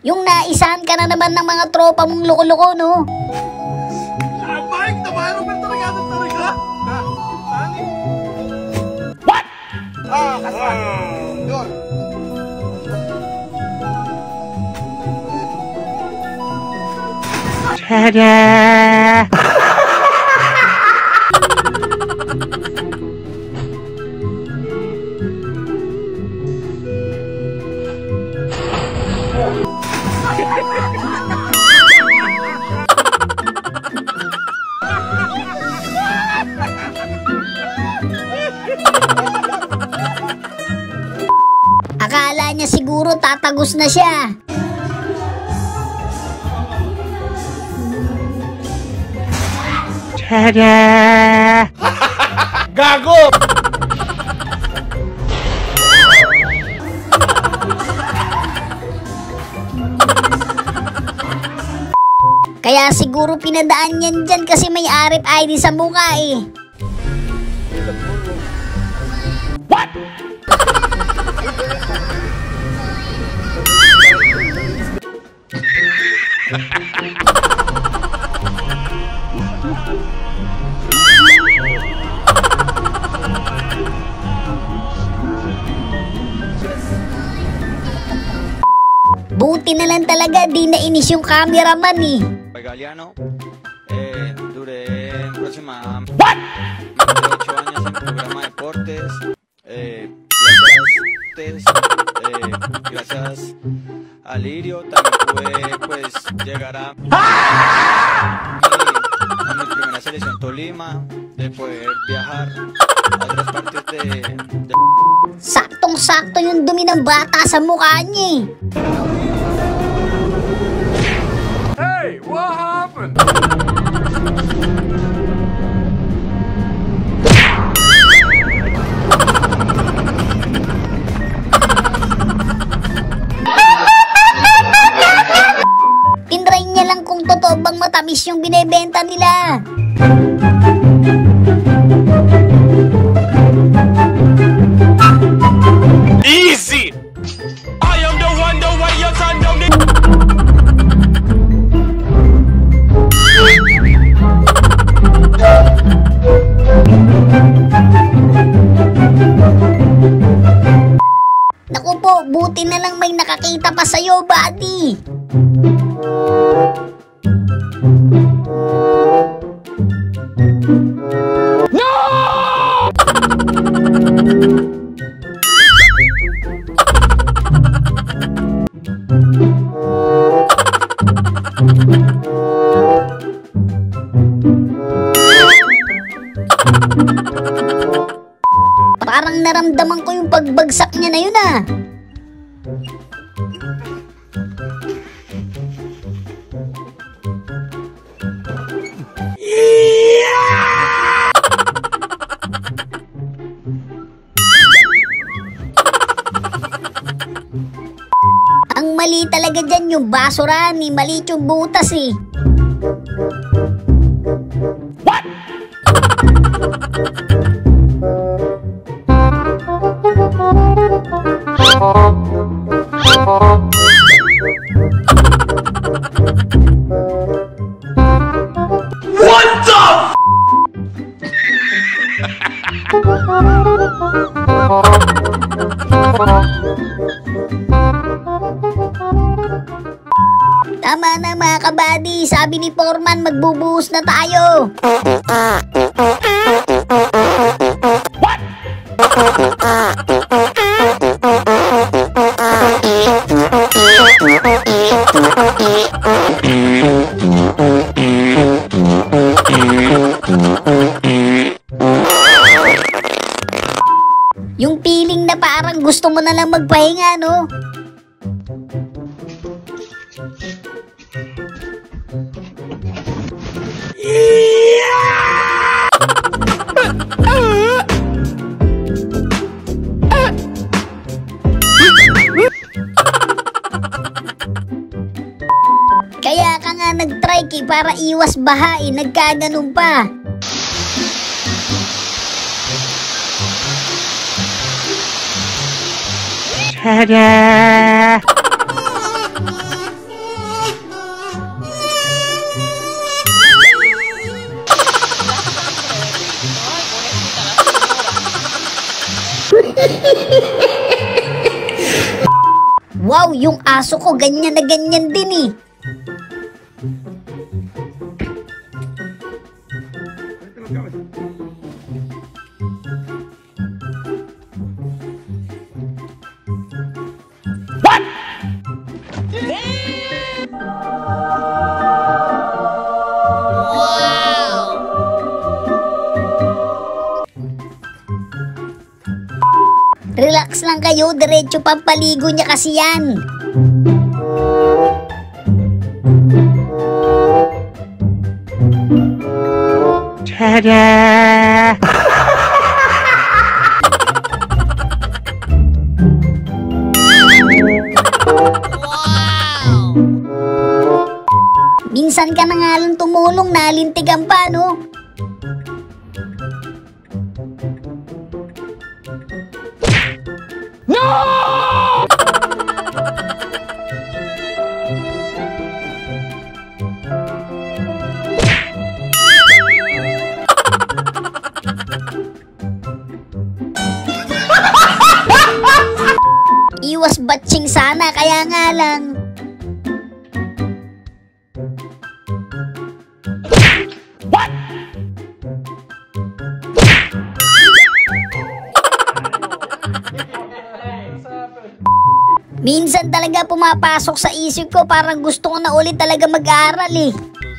Yung naisahan ka na naman ng mga tropa mong loko-loko, no? Mike, nabayaro ba talaga? What? Kasama. Yun. Tada! Akala niya siguro tatagos na siya. Tada! Gago! Kaya siguro pinadaan yan dyan kasi may RFID sa mukha eh. What? Buti na lang talaga di nainis yung cameraman eh. Galeano, duré próxima What? 28 años en programa de deportes. Gracias a Lirio también pude pues llegar a mi primera selección Tolima, de poder viajar a otras partes de... Saktong-sakto yung dumi ng bata sa mukha niya eh. Hey, what happened? Tinry niya lang kung totoo bang matamis yung binebenta nila. Easy! I am the one, the way your son don't need... Naku po, buti na lang may nakakita pa sa'yo, buddy. Parang naramdaman ko yung pagbagsak niya na yun ah. Ang mali talaga dyan yung basura ni mali yung butas eh. What? What the f... Tama na mga kabady, sabi ni Foreman magbubuhos na tayo. What? Yung feeling na parang gusto mo na lang magpahinga, no? Kaya ka nga nag-trike para iwas baha eh, nagkaganon pa. Tada! Wow, yung aso ko ganyan na ganyan din eh. Relax lang kayo, diretso pampaligo niya kasi yan. Tada! Minsan ka na nga lang tumulong, nalintigan pa, no? Iwas batching sana, kaya nga lang. Minsan talaga pumapasok sa isip ko, parang gusto ko na ulit talaga mag-aaral eh.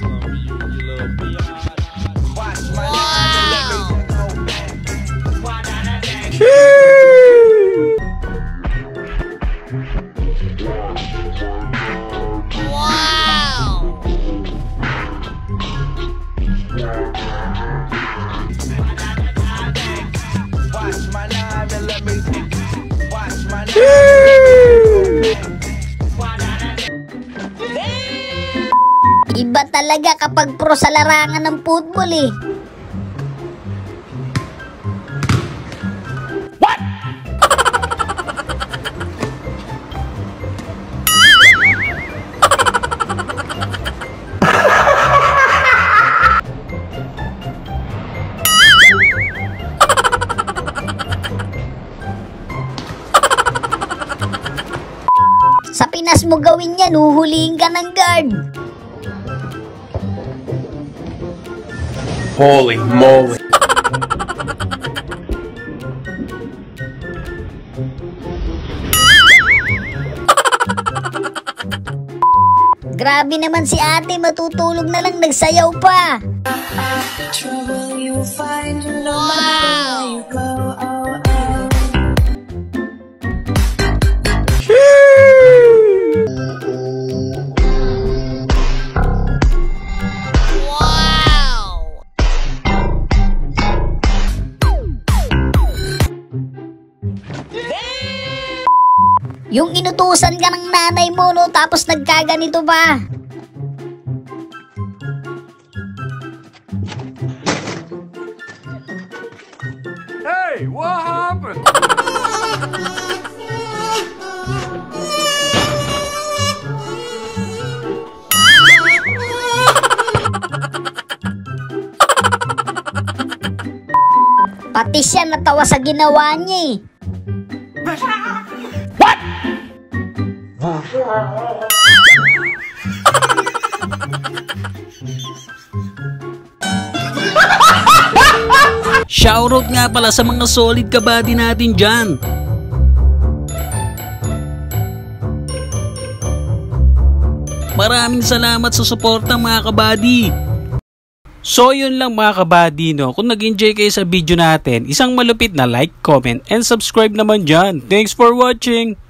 Iba talaga kapag pro sa larangan ng football eh. What? Sa Pinas mo gawin yan, huhulihin ka ng guard. Holy moly. Grabe naman si ate, matutulog na lang, nagsayaw pa. Trouble you find no matter where you go. Yung inutusan ka ng nanay mo, no, tapos nagkaganito pa. Hey, what happened? Pati siya natawa sa ginawa niya eh. What? Shoutout nga pala sa mga solid kabady natin dyan. Maraming salamat sa suporta mga kabady. So yun lang mga kabady, no? Kung nag-enjoy kayo sa video natin, isang malupit na like, comment, and subscribe naman dyan. Thanks for watching!